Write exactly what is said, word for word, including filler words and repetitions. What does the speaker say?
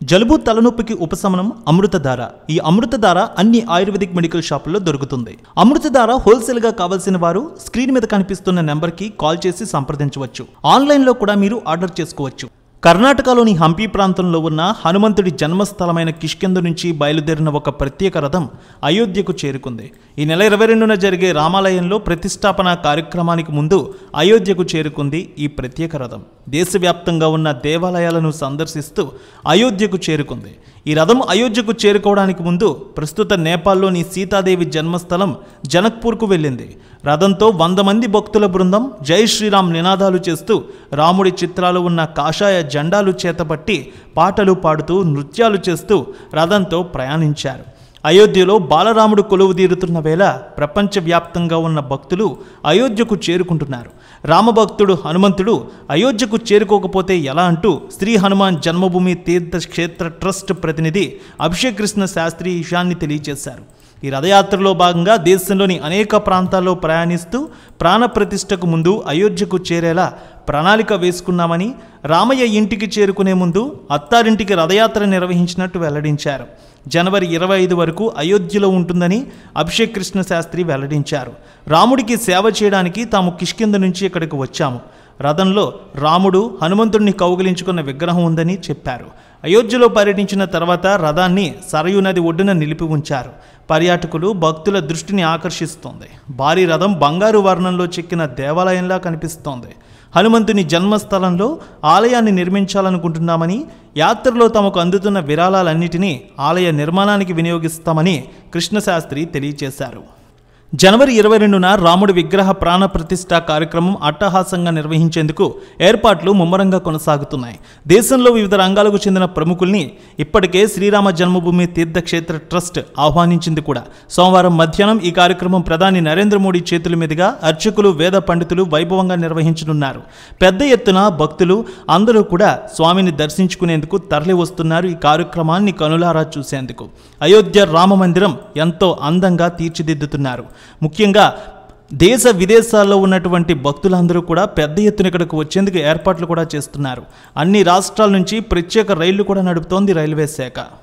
జలుబు తలనొప్పికి ఉపశమనం అమృతధార. ఈ అమృతధార అన్ని ఆయుర్వేదిక్ మెడికల్ షాపుల్లో దొరుకుతుంది. అమృతధార హోల్సేల్ గా కావాల్సిన వారు స్క్రీన్ మీద కనిపిస్తున్న నెంబర్ కి కాల్ చేసి సంప్రదించవచ్చు. ఆన్లైన్ లో కూడా మీరు ఆర్డర్ చేసుకోవచ్చు. కర్ణాటకలోని హంపి ప్రాంతంలో ఉన్న హనుమంతుడి జన్మస్థలమైన కిష్కింధ నుంచి బయలుదేరిన ఒక ప్రత్యేక రథం అయోధ్యకు చేరుకుంది. ఈ నెల ఇరవై రెండున జరిగే రామాలయంలో ప్రతిష్టాపన కార్యక్రమానికి ముందు అయోధ్యకు చేరుకుంది ఈ ప్రత్యేక రథం. దేశవ్యాప్తంగా ఉన్న దేవాలయాలను సందర్శిస్తూ అయోధ్యకు చేరుకుంది. ఈ రథం అయోధ్యకు చేరుకోవడానికి ముందు ప్రస్తుత నేపాల్లోని సీతాదేవి జన్మస్థలం జనక్పూర్కు వెళ్ళింది. రథంతో వంద మంది భక్తుల బృందం జై శ్రీరామ్ నినాదాలు చేస్తూ రాముడి చిత్రాలు ఉన్న కాషాయ జెండాలు చేతపట్టి పాటలు పాడుతూ నృత్యాలు చేస్తూ రథంతో ప్రయాణించారు. అయోధ్యలో బాలరాముడు కొలువుదీరుతున్న వేళ ప్రపంచవ్యాప్తంగా ఉన్న భక్తులు అయోధ్యకు చేరుకుంటున్నారు. రామభక్తుడు హనుమంతుడు అయోధ్యకు చేరుకోకపోతే ఎలా అంటూ శ్రీ హనుమాన్ జన్మభూమి తీర్థక్షేత్ర ట్రస్ట్ ప్రతినిధి అభిషేక్ కృష్ణ శాస్త్రి ఈ విషయాన్ని తెలియజేశారు. ఈ రథయాత్రలో భాగంగా దేశంలోని అనేక ప్రాంతాల్లో ప్రయాణిస్తూ ప్రాణప్రతిష్ఠకు ముందు అయోధ్యకు చేరేలా ప్రణాళిక వేసుకున్నామని, రామయ్య ఇంటికి చేరుకునే ముందు అత్తారింటికి రథయాత్ర నిర్వహించినట్టు వెల్లడించారు. జనవరి ఇరవై ఐదు వరకు అయోధ్యలో ఉంటుందని అభిషేక్ కృష్ణ శాస్త్రి వెల్లడించారు. రాముడికి సేవ చేయడానికి తాము కిష్కింధ నుంచి ఇక్కడికి వచ్చాము. రథంలో రాముడు హనుమంతుడిని కౌగిలించుకున్న విగ్రహం ఉందని చెప్పారు. అయోధ్యలో పర్యటించిన తర్వాత రథాన్ని సరయూ నది ఒడ్డున నిలిపి ఉంచారు. పర్యాటకులు భక్తుల దృష్టిని ఆకర్షిస్తోంది. భారీ రథం బంగారు వర్ణంలో చెక్కిన దేవాలయంలా కనిపిస్తోంది. హనుమంతుని జన్మస్థలంలో ఆలయాన్ని నిర్మించాలనుకుంటున్నామని, యాత్రలో తమకు అందుతున్న విరాళాలన్నిటినీ ఆలయ నిర్మాణానికి వినియోగిస్తామని కృష్ణశాస్త్రి తెలియజేశారు. జనవరి ఇరవై రెండున రాముడి విగ్రహ ప్రాణ ప్రతిష్ఠ కార్యక్రమం అట్టహాసంగా నిర్వహించేందుకు ఏర్పాట్లు ముమ్మరంగా కొనసాగుతున్నాయి. దేశంలో వివిధ రంగాలకు చెందిన ప్రముఖుల్ని ఇప్పటికే శ్రీరామ జన్మభూమి తీర్థక్షేత్ర ట్రస్ట్ ఆహ్వానించింది కూడా. సోమవారం మధ్యాహ్నం ఈ కార్యక్రమం ప్రధాని నరేంద్ర మోడీ చేతుల మీదుగా అర్చకులు, వేద పండితులు వైభవంగా నిర్వహించనున్నారు. పెద్ద ఎత్తున భక్తులు అందరూ కూడా స్వామిని దర్శించుకునేందుకు తరలి వస్తున్నారు. ఈ కార్యక్రమాన్ని కనులారా చూసేందుకు అయోధ్య రామ మందిరం ఎంతో అందంగా తీర్చిదిద్దుతున్నారు. ముఖ్యంగా దేశ విదేశాల్లో ఉన్నటువంటి భక్తులందరూ కూడా పెద్ద ఎత్తున ఇక్కడికి వచ్చేందుకు ఏర్పాట్లు కూడా చేస్తున్నారు. అన్ని రాష్ట్రాల నుంచి ప్రత్యేక రైళ్లు కూడా నడుపుతోంది రైల్వే శాఖ.